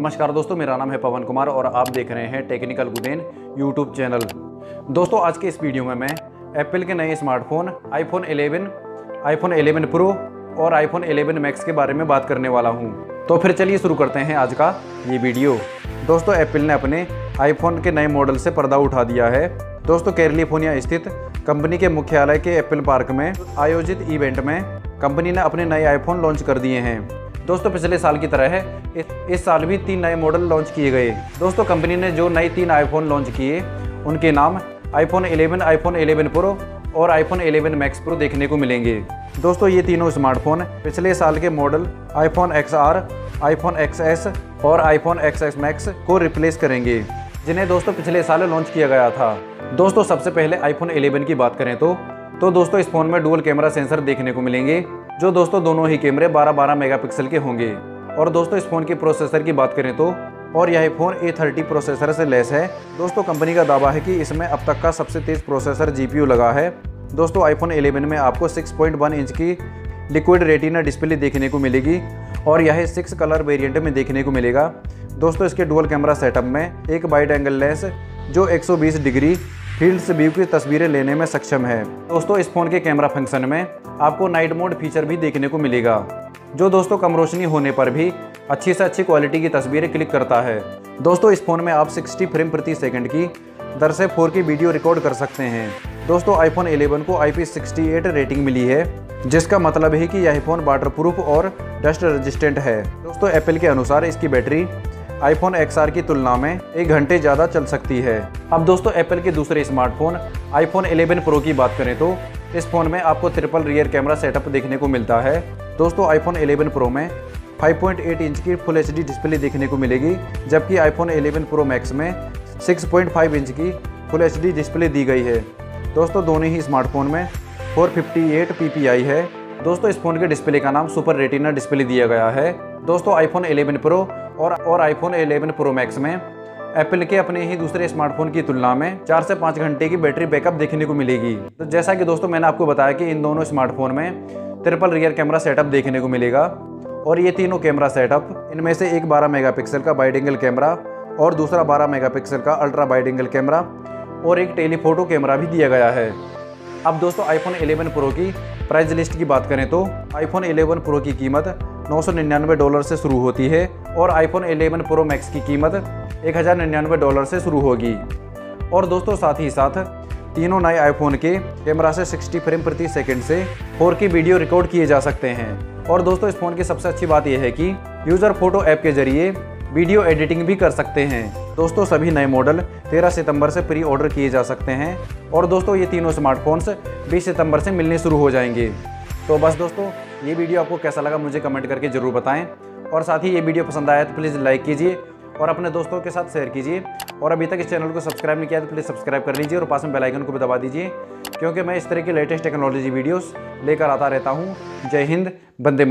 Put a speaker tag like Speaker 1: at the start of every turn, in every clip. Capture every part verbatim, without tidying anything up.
Speaker 1: नमस्कार दोस्तों, मेरा नाम है पवन कुमार और आप देख रहे हैं टेक्निकल गुदेन यूट्यूब चैनल। दोस्तों आज के इस वीडियो में मैं एप्पल के नए smartphone iPhone eleven, iPhone eleven pro और आईफोन इलेवन मैक्स के बारे में बात करने वाला हूं। तो फिर चलिए शुरू करते हैं आज का ये वीडियो। दोस्तों एप्पल ने अपने आईफोन के नए मॉडल से पर्दा उठा दिया है। दोस्तों कैलिफोर्निया स्थित कंपनी के मुख्यालय के एप्पल पार्क में आयोजित इवेंट में कंपनी ने अपने नए आईफोन लॉन्च कर दिए हैं। दोस्तों पिछले साल की तरह है इस, इस साल भी तीन नए मॉडल लॉन्च किए गए। दोस्तों कंपनी ने जो नए तीन आईफोन लॉन्च किए उनके नाम iPhone eleven, iPhone eleven pro और आईफोन इलेवन मैक्स प्रो देखने को मिलेंगे। दोस्तों ये तीनों स्मार्टफोन पिछले साल के model iPhone X R, iPhone X S और आईफोन एक्स एस मैक्स को रिप्लेस करेंगे, जिन्हें दोस्तों पिछले साल लॉन्च किया गया था। दोस्तों सबसे पहले आईफोन इलेवन की बात करें तो तो दोस्तों इस फोन में डुअल कैमरा सेंसर देखने को मिलेंगे, जो दोस्तों दोनों ही कैमरे बारह बारह मेगापिक्सल के होंगे। और दोस्तों इस फोन के प्रोसेसर की बात करें तो और यह फोन ए थर्टी प्रोसेसर से लैस है। दोस्तों कंपनी का दावा है कि इसमें अब तक का सबसे तेज प्रोसेसर जीपीयू लगा है। दोस्तों आईफोन इलेवन में आपको सिक्स पॉइंट वन इंच की लिक्विड रेटिना डिस्प्ले देखने को मिलेगी और यह सिक्स कलर वेरिएंट में देखने को मिलेगा। दोस्तों इसके डुअल कैमरा सेटअप में एक वाइड एंगल लेंस जो एक सौ बीस डिग्री फील्ड से व्यू की तस्वीरें लेने में सक्षम है। दोस्तों इस फोन के कैमरा फंक्शन में आपको नाइट मोड फीचर भी देखने को मिलेगा, जो दोस्तों कम रोशनी होने पर भी अच्छी से अच्छी क्वालिटी की तस्वीरें क्लिक करता है। दोस्तों इस फोन में आप साठ फ्रेम प्रति सेकंड की दर से फोर के वीडियो रिकॉर्ड कर सकते हैं। दोस्तों आईफोन इलेवन को I P sixty eight rating मिली है, जिसका मतलब है कि यह फोन वाटरप्रूफ और डस्ट रेजिस्टेंट है। दोस्तों एप्पल के अनुसार इसकी बैटरी आईफोन एक्स आर की तुलना में एक घंटे ज़्यादा चल सकती है। अब दोस्तों एप्पल के दूसरे स्मार्टफोन आईफोन इलेवन प्रो की बात करें तो इस फोन में आपको ट्रिपल रियर कैमरा सेटअप देखने को मिलता है। दोस्तों आईफोन इलेवन प्रो में फाइव पॉइंट एट इंच की फुल एच डी डिस्प्ले देखने को मिलेगी, जबकि आईफोन इलेवन प्रो मैक्स में सिक्स पॉइंट फाइव इंच की फुल एच डी डिस्प्ले दी गई है। दोस्तों दोनों ही स्मार्टफोन में four fifty eight P P I है। दोस्तों इस फोन के डिस्प्ले का नाम सुपर रेटिना डिस्प्ले दिया गया है। दोस्तों आईफोन इलेवन प्रो और और आईफोन इलेवन प्रो मैक्स में एप्पल के अपने ही दूसरे स्मार्टफोन की तुलना में चार से पाँच घंटे की बैटरी बैकअप देखने को मिलेगी। तो जैसा कि दोस्तों मैंने आपको बताया कि इन दोनों स्मार्टफोन में ट्रिपल रियर कैमरा सेटअप देखने को मिलेगा और ये तीनों कैमरा सेटअप इनमें से एक बारह मेगापिक्सल का वाइड एंगल कैमरा और दूसरा बारह मेगापिक्सल का अल्ट्रा वाइड एंगल कैमरा और एक टेलीफोटो कैमरा भी दिया गया है। अब दोस्तों आईफोन इलेवन प्रो की प्राइस लिस्ट की बात करें तो आईफोन इलेवन प्रो की कीमत नौ सौ निन्यानवे डॉलर से शुरू होती है और आईफोन इलेवन प्रो मैक्स की कीमत एक हज़ार निन्यानवे डॉलर से शुरू होगी। और दोस्तों साथ ही साथ तीनों नए आईफोन के कैमरा से साठ फ्रेम प्रति सेकंड से फोर की वीडियो रिकॉर्ड किए जा सकते हैं। और दोस्तों इस फोन की सबसे अच्छी बात यह है कि यूज़र फोटो ऐप के जरिए वीडियो एडिटिंग भी कर सकते हैं। दोस्तों सभी नए मॉडल तेरह सितंबर से प्री ऑर्डर किए जा सकते हैं और दोस्तों ये तीनों स्मार्टफोन्स बीस सितंबर से मिलने शुरू हो जाएंगे। तो बस दोस्तों ये वीडियो आपको कैसा लगा मुझे कमेंट करके ज़रूर बताएं और साथ ही ये वीडियो पसंद आया तो प्लीज़ लाइक कीजिए और अपने दोस्तों के साथ शेयर कीजिए। और अभी तक इस चैनल को सब्सक्राइब नहीं किया तो प्लीज़ सब्सक्राइब कर लीजिए और पास में बेल आइकन को भी दबा दीजिए, क्योंकि मैं इस तरह की लेटेस्ट टेक्नोलॉजी वीडियोस लेकर आता रहता हूँ। जय हिंद, वंदे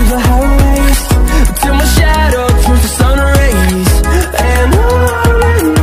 Speaker 1: मातरम।